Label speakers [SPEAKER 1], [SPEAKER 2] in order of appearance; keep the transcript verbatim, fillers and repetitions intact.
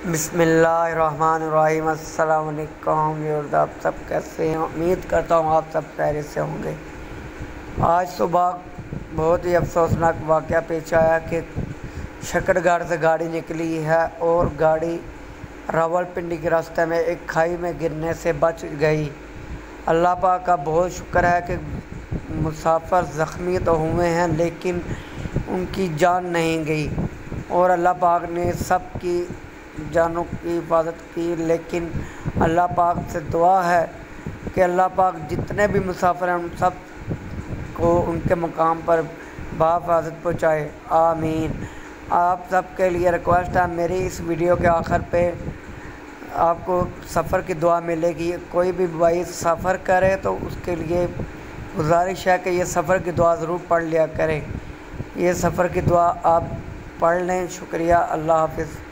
[SPEAKER 1] बिस्मिल्लाहिर्रहमानिर्रहीम। अस्सलाम वालेकुम व्यूअर्स, आप सब कैसे हैं? उम्मीद करता हूँ आप सब खैरियत से होंगे। आज सुबह बहुत ही अफसोसनाक वाक़या पेश आया कि शकरगढ़ से गाड़ी निकली है और गाड़ी रावलपिंडी के रास्ते में एक खाई में गिरने से बच गई। अल्लाह पाक का बहुत शुक्र है कि मुसाफिर ज़ख्मी तो हुए हैं लेकिन उनकी जान नहीं गई और अल्लाह पाक ने सब की जानों की हिफाजत की। लेकिन अल्लाह पाक से दुआ है कि अल्लाह पाक जितने भी मुसाफिर हैं उन सब को उनके मुकाम पर बाहिफाजत पहुँचाए, आमीन। आप सब के लिए रिक्वेस्ट है, मेरी इस वीडियो के आखिर पे आपको सफ़र की दुआ मिलेगी। कोई भी भाई सफ़र करे तो उसके लिए गुजारिश है कि ये सफ़र की दुआ ज़रूर पढ़ लिया करें। ये सफ़र की दुआ आप पढ़ लें। शुक्रिया, अल्लाह हाफ़िज़।